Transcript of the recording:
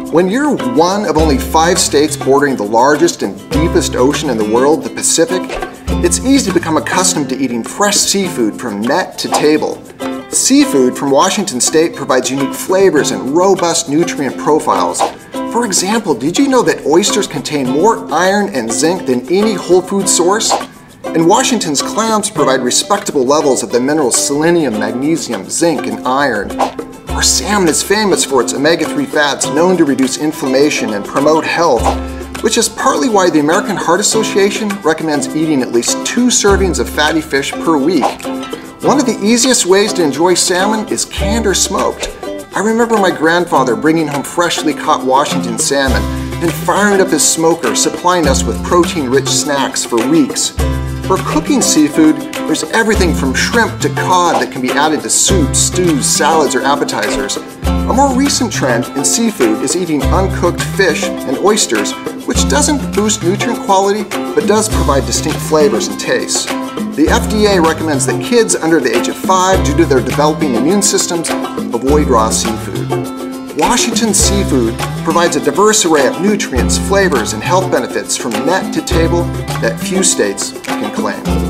When you're one of only 5 states bordering the largest and deepest ocean in the world, the Pacific, it's easy to become accustomed to eating fresh seafood from net to table. Seafood from Washington State provides unique flavors and robust nutrient profiles. For example, did you know that oysters contain more iron and zinc than any whole food source? And Washington's clams provide respectable levels of the minerals selenium, magnesium, zinc, and iron. Our salmon is famous for its omega-3 fats known to reduce inflammation and promote health, which is partly why the American Heart Association recommends eating at least 2 servings of fatty fish per week. One of the easiest ways to enjoy salmon is canned or smoked. I remember my grandfather bringing home freshly caught Washington salmon and firing up his smoker, supplying us with protein-rich snacks for weeks. For cooking seafood, there's everything from shrimp to cod that can be added to soups, stews, salads, or appetizers. A more recent trend in seafood is eating uncooked fish and oysters, which doesn't boost nutrient quality, but does provide distinct flavors and tastes. The FDA recommends that kids under the age of 5, due to their developing immune systems, avoid raw seafood. Washington seafood provides a diverse array of nutrients, flavors, and health benefits from net to table that few states can claim.